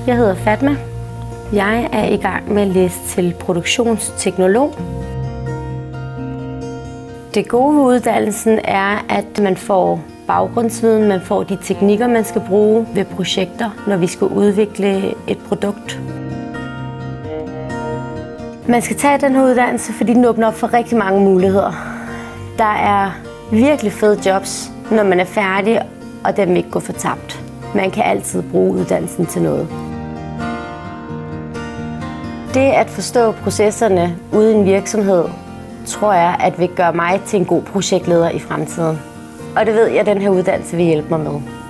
Jeg hedder Fatma. Jeg er i gang med at læse til produktionsteknolog. Det gode ved uddannelsen er, at man får baggrundsviden, man får de teknikker, man skal bruge ved projekter, når vi skal udvikle et produkt. Man skal tage den her uddannelse, fordi den åbner op for rigtig mange muligheder. Der er virkelig fede jobs, når man er færdig, og dem vil ikke gå fortabt. Man kan altid bruge uddannelsen til noget. Det at forstå processerne ude i en virksomhed, tror jeg, at vil gøre mig til en god projektleder i fremtiden. Og det ved jeg, at den her uddannelse vil hjælpe mig med.